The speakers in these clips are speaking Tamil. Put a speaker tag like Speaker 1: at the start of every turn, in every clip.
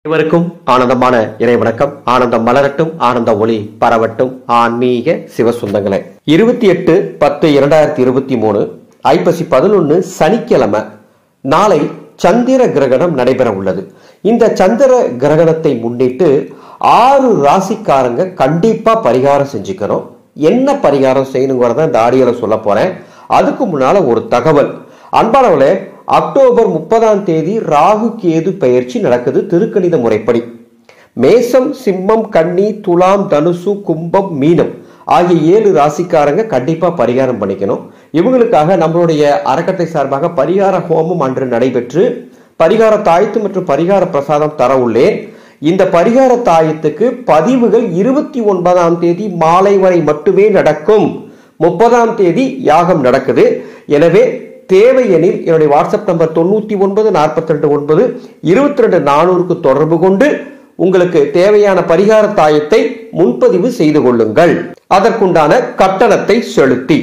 Speaker 1: அனைவருக்கும் ஆனந்தமான இறை வணக்கம். ஆனந்தம் மலரட்டும், ஆனந்த ஒளி பரவட்டும். ஆன்மீக சிவசுந்தங்களே, 28/10/2023 ஐப்பசி 11 சனிக்கிழமை நாளை சந்திர கிரகணம் நடைபெற உள்ளது. இந்த சந்திர கிரகணத்தை முன்னிட்டு 6 ராசிக்காரங்க கண்டிப்பா பரிகாரம் செஞ்சுக்கணும். என்ன பரிகாரம் செய்யணுங்கிறத இந்த ஆடியோல சொல்ல போறேன். அதுக்கு முன்னால ஒரு தகவல். அன்பானவர்களே, அக்டோபர் 30 ராகு கேது பெயர்ச்சி நடக்குது திருக்கணித முறைப்படி. மேசம், சிம்மம், கன்னி, துலாம், தனுசு, கும்பம், மீனம் ஆகிய 7 ராசிக்காரங்க கண்டிப்பா பரிகாரம் பண்ணிக்கணும். இவங்களுக்காக நம்மளுடைய அறக்கட்டளை சார்பாக பரிகார ஹோமம் அன்று நடைபெற்று பரிகார தாயத்து மற்றும் பரிகார பிரசாதம் தர உள்ளேன். இந்த பரிகார தாயத்துக்கு பதிவுகள் 29 மாலை வரை மட்டுமே நடக்கும். 30 யாகம் நடக்குது. எனவே தேவை எனில் என்னுடைய வாட்ஸ்அப் நம்பர் 9942922224 தொடர்பு கொண்டு உங்களுக்கு தேவையான பரிகார தாயத்தை முன்பதிவு செய்து கொள்ளுங்கள். அதற்குண்டான கட்டணத்தை செலுத்தி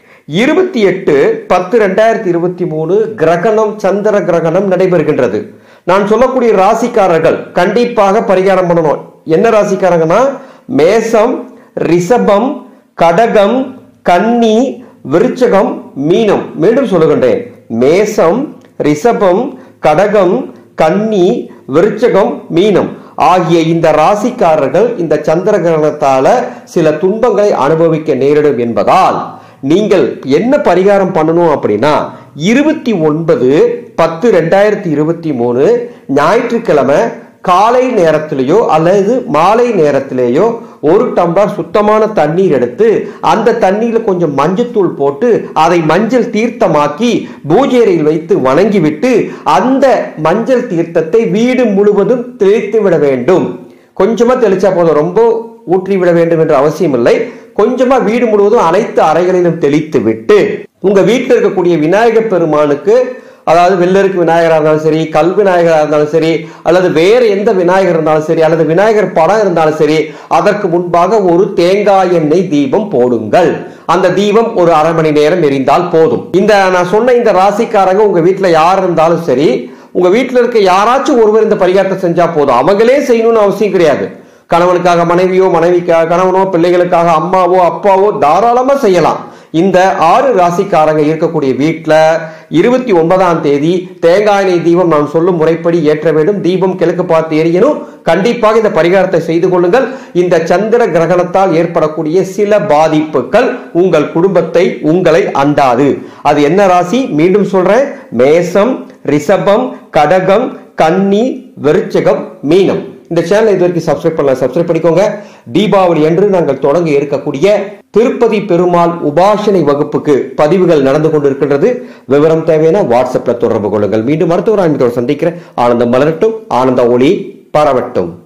Speaker 1: 28/10/2023 கிரகணம், சந்திர கிரகணம் நடைபெறுகின்றது. நான் சொல்லக்கூடிய ராசிக்காரர்கள் கண்டிப்பாக பரிகாரம் பண்ணணும். என்ன ராசிக்காரங்கன்னா, மேசம், ரிஷபம், கடகம், கன்னி, விருச்சகம், மீனம். மீண்டும் சொல்லுகின்றேன், மேசம், ரிஷபம், கடகம், கன்னி, விருச்சகம், மீனம் ஆகிய இந்த ராசிக்காரர்கள் இந்த சந்திர கிரகணத்தால சில துன்பங்களை அனுபவிக்க நேரிடும் என்பதால் நீங்கள் என்ன பரிகாரம் பண்ணணும் அப்படின்னா, 29/10/2023 ஞாயிற்றுக்கிழமை காலை நேரத்திலேயோ அல்லது மாலை நேரத்திலேயோ 1 டம்ளர் சுத்தமான தண்ணீர் எடுத்து அந்த தண்ணீர்ல கொஞ்சம் மஞ்சத்தூள் போட்டு அதை மஞ்சள் தீர்த்தமாக்கி பூஜை அறையில் வைத்து வணங்கிவிட்டு அந்த மஞ்சள் தீர்த்தத்தை வீடு முழுவதும் தெளித்து விட வேண்டும். கொஞ்சமா தெளிச்சா போதும், ரொம்ப ஊற்றி விட வேண்டும் என்ற அவசியம் இல்லை. கொஞ்சமா வீடு முழுவதும் அனைத்து அறைகளிலும் தெளித்து விட்டு உங்க வீட்டில் இருக்கக்கூடிய விநாயகர் பெருமானுக்கு, அதாவது வெள்ளருக்கு விநாயகராக இருந்தாலும் சரி, கல் விநாயகராக இருந்தாலும் சரி, அல்லது வேற எந்த விநாயகர் இருந்தாலும் சரி, அல்லது விநாயகர் படம் இருந்தாலும் சரி, அதற்கு முன்பாக ஒரு தேங்காய் எண்ணெய் தீபம் போடுங்கள். அந்த தீபம் ஒரு அரை மணி நேரம் எரிந்தால் போதும். இந்த நான் சொன்ன இந்த ராசிக்காரங்க உங்க வீட்டுல யார் இருந்தாலும் சரி, உங்க வீட்டுல இருக்க யாராச்சும் ஒருவர் இந்த பரிகாரத்தை செஞ்சா போதும். அவங்களே செய்யணும்னு அவசியம் கிடையாது. கணவனுக்காக மனைவியோ, மனைவிக்காக கணவனோ, பிள்ளைகளுக்காக அம்மாவோ அப்பாவோ தாராளமா செய்யலாம். இந்த 6 ராசிக்காரங்க இருக்கக்கூடிய வீட்டுல 29 தேங்காய் எண்ணெய் தீபம் நான் சொல்லும் முறைப்படி ஏற்ற வேண்டும். தீபம் கிழக்கு பார்த்து எரியணும். கண்டிப்பாக இந்த பரிகாரத்தை செய்து கொள்ளுங்கள். இந்த சந்திர கிரகணத்தால் ஏற்படக்கூடிய சில பாதிப்புகள் உங்கள் குடும்பத்தை, உங்களை அண்டாது. அது என்ன ராசி? மீண்டும் சொல்றேன், மேசம், ரிஷபம், கடகம், கன்னி, விருச்சகம், மீனம். இந்த சேனலை இது வரைக்கும் சப்ஸ்கிரைப் பண்ணலாம், சப்ஸ்கிரைப் பண்ணிக்கோங்க. தீபாவளி அன்று நாங்கள் தொடங்க இருக்கக்கூடிய திருப்பதி பெருமாள் உபாசனை வகுப்புக்கு பதிவுகள் நடந்து கொண்டிருக்கின்றது. விவரம் தேவையான வாட்ஸ்அப்ல தொடர்பு கொள்ளுங்கள். மீண்டும் மருத்துவர் ஆன்மீகத்தோடு சந்திக்கிறேன். ஆனந்தம் மலரட்டும், ஆனந்த ஒளி பரவட்டும்.